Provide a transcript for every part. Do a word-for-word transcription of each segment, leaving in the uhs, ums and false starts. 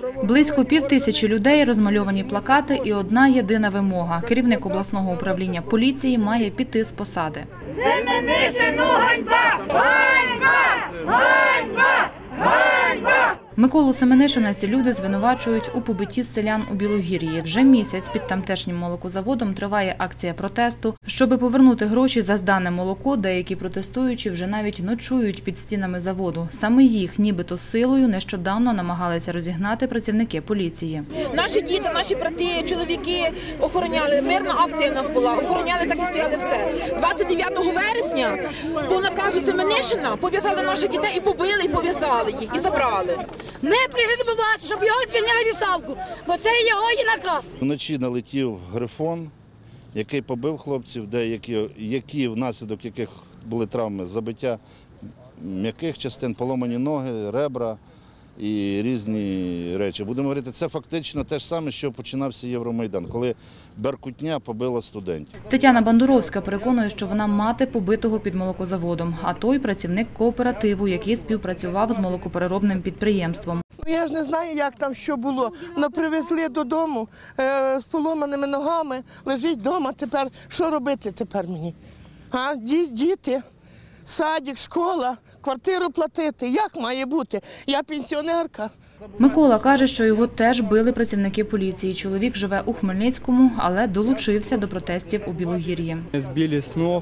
Близько півтисячі людей, розмальовані плакати і одна єдина вимога. Керівник обласного управління поліції має піти з посади. Семенишину ганьба! Ганьба! Ганьба! Ганьба! Миколу Семенишина ці люди звинувачують у побитті селян у Білогір'ї. Вже місяць під тамтешнім молокозаводом триває акція протесту. Щоби повернути гроші за здане молоко, деякі протестуючі вже навіть ночують під стінами заводу. Саме їх, нібито силою, нещодавно намагалися розігнати працівники поліції. Наші діти, наші брати, чоловіки охороняли. Мирна акція в нас була. Охороняли, так і стояли все. двадцять дев'ятого вересня по наказу Семенишина пов'язали наших дітей і побили, і пов'язали їх, і забрали. Ми прийшли побачити, щоб його звільнили відставку, бо це його є наказ. Вночі налетів грифон, який побив хлопців, деякі, які внаслідок яких були травми, забиття м'яких частин, поломані ноги, ребра і різні речі. Будемо говорити, це фактично те ж саме, що починався Євромайдан, коли беркутня побила студентів. Тетяна Бандуровська переконує, що вона мати побитого під молокозаводом, а той – працівник кооперативу, який співпрацював з молокопереробним підприємством. Я ж не знаю, як там що було. Но привезли додому е, з поломаними ногами, лежить вдома тепер. Що робити тепер мені? А? Діти, садик, школа, квартиру платити. Як має бути? Я пенсіонерка. Микола каже, що його теж били працівники поліції. Чоловік живе у Хмельницькому, але долучився до протестів у Білогір'ї. Збили з ног.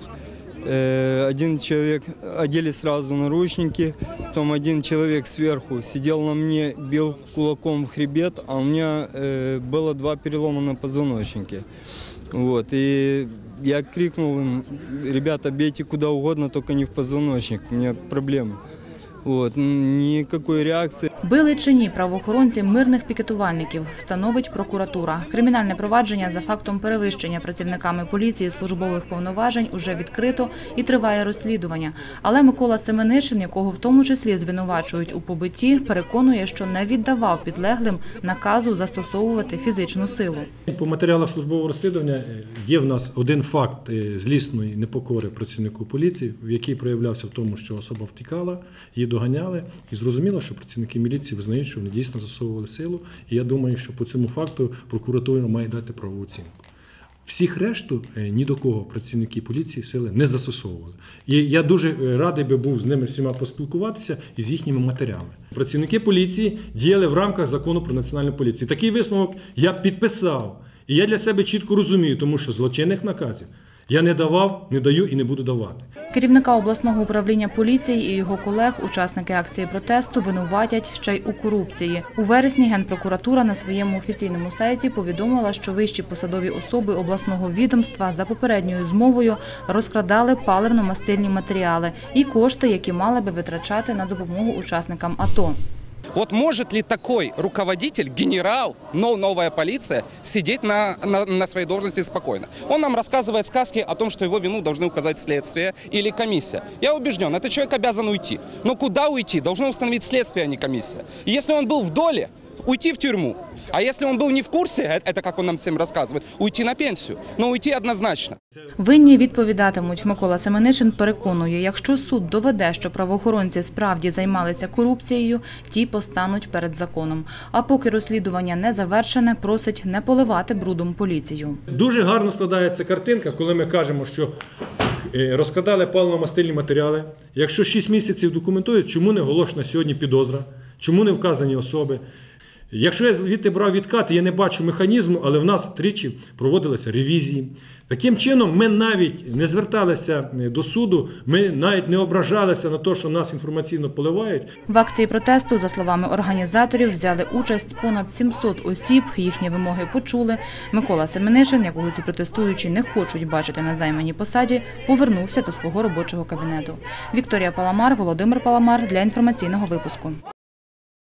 Один человек одели сразу наручники, потом один человек сверху сидел на мне, бил кулаком в хребет, а у меня было два перелома позвоночника. Вот, и я крикнул им: ребята, бейте куда угодно, только не в позвоночник, у меня проблемы. От, ніякої реакції. Били чи ні правоохоронці мирних пікетувальників, встановить прокуратура. Кримінальне провадження за фактом перевищення працівниками поліції службових повноважень уже відкрито і триває розслідування. Але Микола Семенишин, якого в тому числі звинувачують у побитті, переконує, що не віддавав підлеглим наказу застосовувати фізичну силу. По матеріалах службового розслідування є в нас один факт злісної непокори працівнику поліції, в який проявлявся в тому, що особа втікала, її доганяли, і зрозуміло, що працівники міліції визнають, що вони дійсно застосовували силу, і я думаю, що по цьому факту прокуратура має дати правову оцінку. Всіх решту, ні до кого працівники поліції сили не застосовували. І я дуже радий би був з ними всіма поспілкуватися і з їхніми матерями. Працівники поліції діяли в рамках закону про національну поліцію. Такий висновок я підписав. І я для себе чітко розумію, тому що злочинних наказів я не давав, не даю і не буду давати. Керівника обласного управління поліції і його колег учасники акції протесту винуватять ще й у корупції. У вересні Генпрокуратура на своєму офіційному сайті повідомила, що вищі посадові особи обласного відомства за попередньою змовою розкрадали паливно-мастильні матеріали і кошти, які мали би витрачати на допомогу учасникам АТО. Вот может ли такой руководитель, генерал, но новая полиция, сидеть на, на, на своей должности спокойно? Он нам рассказывает сказки о том, что его вину должны указать следствие или комиссия. Я убежден, этот человек обязан уйти. Но куда уйти? Должно установить следствие, а не комиссия. И если он был в доле, уйти в тюрьму. А если он был не в курсе, это как он нам всем рассказывает, уйти на пенсию. Но уйти однозначно. Винні відповідатимуть. Микола Семенишин переконує, якщо суд доведе, що правоохоронці справді займалися корупцією, ті постануть перед законом. А поки розслідування не завершене, просить не поливати брудом поліцію. Дуже гарно складається картинка, коли ми кажемо, що розкрадали паливно-мастильні матеріали. Якщо шість місяців документують, чому не оголошена сьогодні підозра, чому не вказані особи. Якщо я звідти брав відкат, я не бачу механізму, але в нас тричі проводилися ревізії. Таким чином, ми навіть не зверталися до суду, ми навіть не ображалися на те, що нас інформаційно поливають. В акції протесту, за словами організаторів, взяли участь понад сімсот осіб, їхні вимоги почули. Микола Семенишин, якого ці протестуючі не хочуть бачити на займаній посаді, повернувся до свого робочого кабінету. Вікторія Паламар, Володимир Паламар для інформаційного випуску.